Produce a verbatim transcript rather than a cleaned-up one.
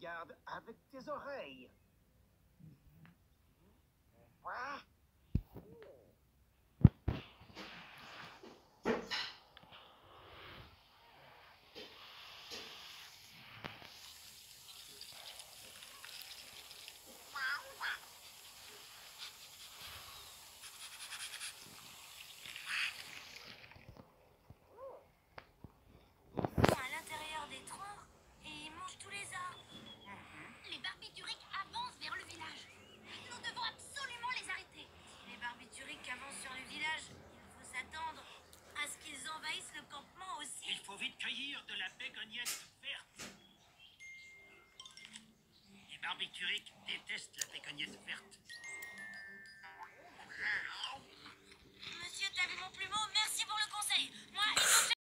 regarde avec tes oreilles. Quoi? À l'intérieur des troncs et ils mangent tous les arbres. Les barbituriques avancent vers le village. Nous devons absolument les arrêter. Si les barbituriques avancent sur le village, il faut s'attendre à ce qu'ils envahissent le campement aussi. Il faut vite cueillir de la bégoniette verte. Les barbituriques détestent la bégoniette verte. Monsieur, t'as vu mon plumeau? Merci pour le conseil. Moi, il faut